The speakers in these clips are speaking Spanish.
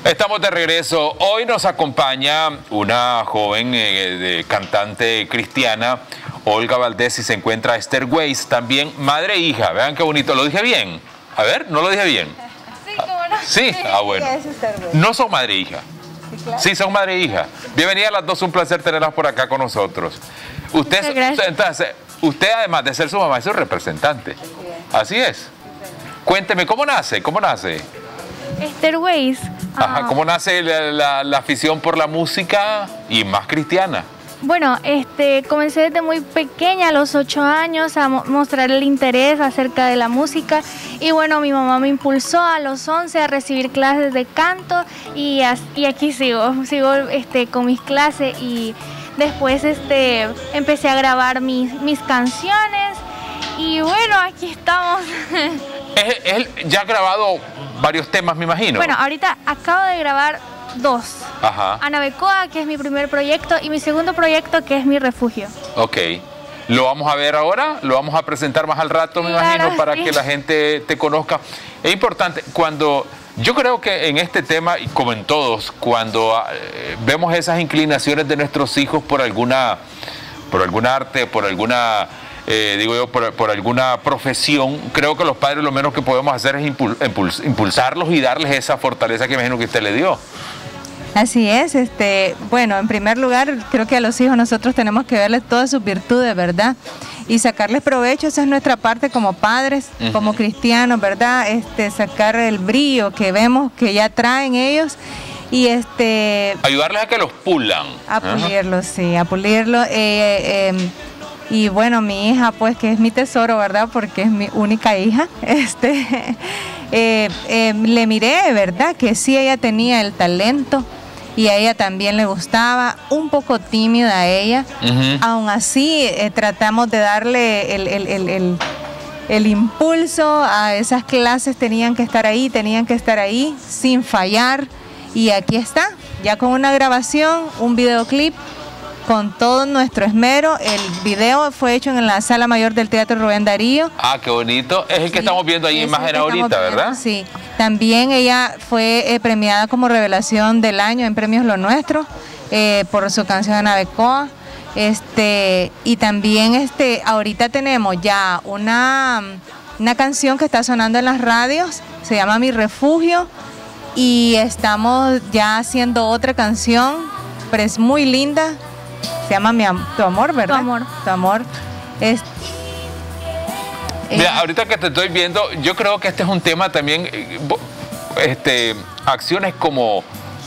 Estamos de regreso. Hoy nos acompaña una joven cantante cristiana, Olga Valdés, y se encuentra Esther Weiss, también madre e hija. Vean qué bonito. ¿Lo dije bien? A ver, ¿no lo dije bien? Sí, ¿cómo no? Sí, bueno. No son madre e hija. Sí, claro. Sí, son madre e hija. Bienvenidas las dos, un placer tenerlas por acá con nosotros. Entonces, usted además de ser su mamá es su representante. Así es. Cuénteme, ¿cómo nace? ¿Cómo nace? Esther Weiss. Ajá, ¿cómo nace la afición por la música y más cristiana? Bueno, comencé desde muy pequeña, a los 8 años, a mostrar el interés acerca de la música. Y bueno, mi mamá me impulsó a los 11 a recibir clases de canto y aquí sigo con mis clases. Y después empecé a grabar mis canciones y bueno, aquí estamos. Él ya ha grabado varios temas, me imagino. Bueno, ahorita acabo de grabar 2. Ajá. Anabecoa, que es mi primer proyecto, y mi segundo proyecto, que es Mi Refugio. Ok. ¿Lo vamos a ver ahora? ¿Lo vamos a presentar más al rato, me imagino, para que la gente te conozca? Es importante, yo creo que en este tema, y como en todos, cuando vemos esas inclinaciones de nuestros hijos por algún arte, por alguna... por alguna profesión, creo que los padres lo menos que podemos hacer es impulsarlos y darles esa fortaleza que imagino que usted le dio. Así es, bueno, en primer lugar, creo que a los hijos nosotros tenemos que verles todas sus virtudes, ¿verdad? Y sacarles provecho, esa es nuestra parte como padres, como cristianos, ¿verdad? Sacar el brillo que vemos que ya traen ellos y ayudarles a que los pulan. A pulirlos, sí, a pulirlo. Y bueno, mi hija, pues, que es mi tesoro, ¿verdad? Porque es mi única hija. Le miré, ¿verdad? Que sí, ella tenía el talento y a ella también le gustaba. Un poco tímida a ella. Aún así, tratamos de darle el impulso a esas clases. Tenían que estar ahí, sin fallar. Y aquí está, ya con una grabación, un videoclip, con todo nuestro esmero. El video fue hecho en la Sala Mayor del Teatro Rubén Darío. Ah, qué bonito. Es el que estamos viendo ahí en imagen ahorita, ¿verdad? Sí. También ella fue premiada como Revelación del Año en Premios Lo Nuestro por su canción Anabecoa. Y también ahorita tenemos ya una canción que está sonando en las radios, se llama Mi Refugio, y estamos ya haciendo otra canción, pero es muy linda. Se llama Tu Amor, ¿verdad? Tu Amor. Mira, ahorita que te estoy viendo, yo creo que este es un tema también, acciones como,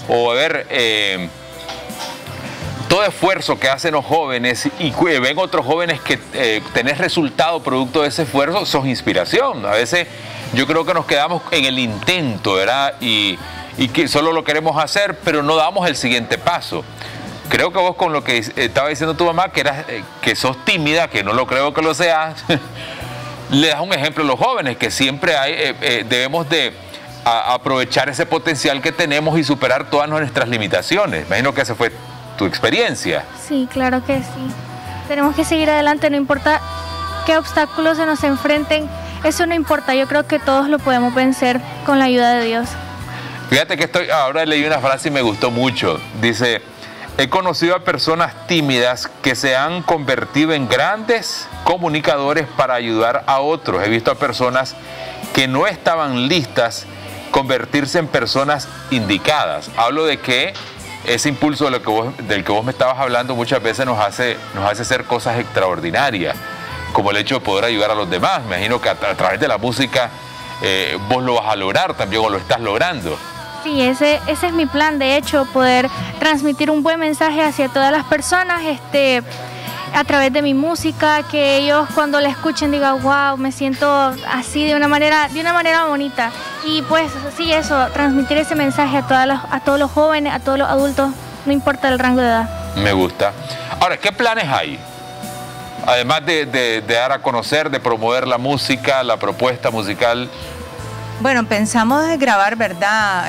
todo esfuerzo que hacen los jóvenes y ven otros jóvenes que tenés resultado producto de ese esfuerzo, sos inspiración. A veces yo creo que nos quedamos en el intento, ¿verdad? Y que solo lo queremos hacer, pero no damos el siguiente paso. Creo que vos, con lo que estaba diciendo tu mamá, que sos tímida, que no lo creo que lo seas, le das un ejemplo a los jóvenes, que siempre debemos de aprovechar ese potencial que tenemos y superar todas nuestras limitaciones. Imagino que esa fue tu experiencia. Sí, claro que sí. Tenemos que seguir adelante, no importa qué obstáculos se nos enfrenten, eso no importa. Yo creo que todos lo podemos vencer con la ayuda de Dios. Fíjate que ahora leí una frase y me gustó mucho. Dice: he conocido a personas tímidas que se han convertido en grandes comunicadores para ayudar a otros. He visto a personas que no estaban listas convertirse en personas indicadas. Hablo de que ese impulso del que vos me estabas hablando muchas veces nos hace hacer cosas extraordinarias, como el hecho de poder ayudar a los demás. Me imagino que a través de la música vos lo vas a lograr también, o lo estás logrando. Sí, ese es mi plan, de hecho, poder transmitir un buen mensaje hacia todas las personas, a través de mi música, que ellos cuando la escuchen digan, wow, me siento así de una manera bonita. Y pues sí, eso, transmitir ese mensaje a todos los jóvenes, a todos los adultos, no importa el rango de edad. Me gusta. Ahora, ¿qué planes hay? Además de dar a conocer, de promover la música, la propuesta musical. Bueno, pensamos en grabar, ¿verdad?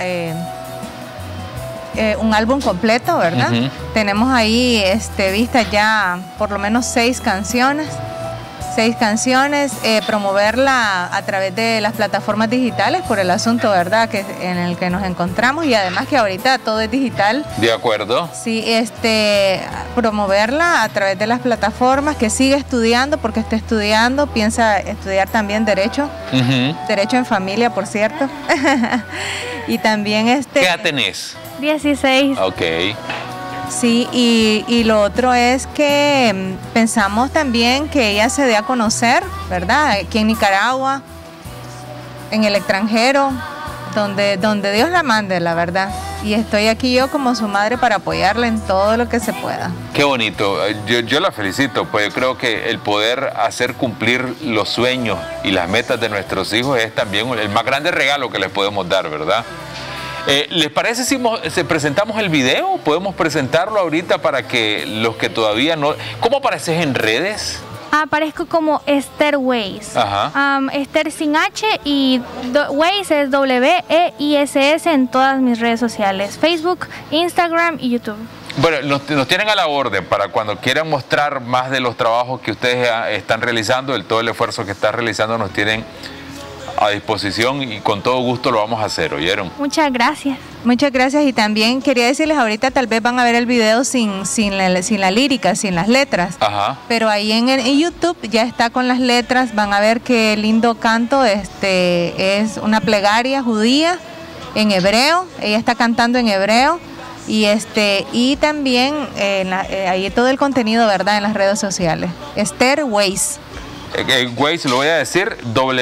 Un álbum completo, ¿verdad? Tenemos ahí vistas ya por lo menos 6 canciones. 6 canciones, promoverla a través de las plataformas digitales por el asunto, ¿verdad?, que en el que nos encontramos, y además que ahorita todo es digital. De acuerdo. Sí, promoverla a través de las plataformas, que siga estudiando, porque está estudiando, piensa estudiar también Derecho, Derecho en Familia, por cierto. Y también ¿Qué edad tenés? 16. Ok. Sí, y lo otro es que pensamos también que ella se dé a conocer, ¿verdad? Aquí en Nicaragua, en el extranjero, donde Dios la mande, la verdad. Y estoy aquí yo como su madre para apoyarla en todo lo que se pueda. Qué bonito. Yo la felicito, pues yo creo que el poder hacer cumplir los sueños y las metas de nuestros hijos es también el más grande regalo que les podemos dar, ¿verdad? ¿Les parece si presentamos el video? ¿Podemos presentarlo ahorita para que los que todavía no... ¿Cómo apareces en redes? Aparezco como Esther Weiss. Ajá. Esther sin H y Weiss es W-E-I-S-S en todas mis redes sociales. Facebook, Instagram y YouTube. Bueno, nos tienen a la orden para cuando quieran mostrar más de los trabajos que ustedes están realizando, todo el esfuerzo que están realizando, nos tienen a disposición y con todo gusto lo vamos a hacer, ¿oyeron? Muchas gracias. Muchas gracias, y también quería decirles, ahorita tal vez van a ver el video sin la lírica, sin las letras. Ajá. Pero ahí en YouTube ya está con las letras, van a ver qué lindo canto, es una plegaria judía en hebreo, ella está cantando en hebreo, y también ahí todo el contenido, ¿verdad?, en las redes sociales. Esther Weiss. Weiss, lo voy a decir,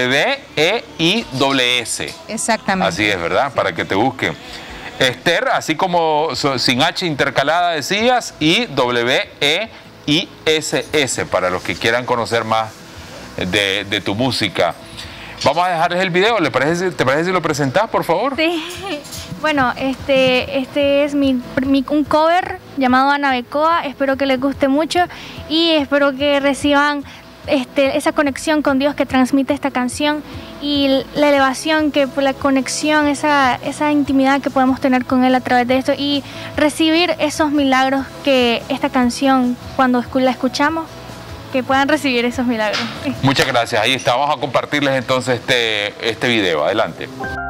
W-E-I-S. Exactamente. Así es, ¿verdad? Para que te busquen. Esther, así como sin H intercalada decías, y W-E-I-S-S, para los que quieran conocer más de tu música. Vamos a dejarles el video, ¿te parece si lo presentás, por favor? Sí. Bueno, este es un cover llamado Ana Becoa. Espero que les guste mucho y espero que reciban esa conexión con Dios que transmite esta canción, y la elevación, la conexión, esa intimidad que podemos tener con Él a través de esto, y recibir esos milagros que esta canción, cuando la escuchamos, que puedan recibir esos milagros. Muchas gracias. Ahí está. Vamos a compartirles entonces este video. Adelante.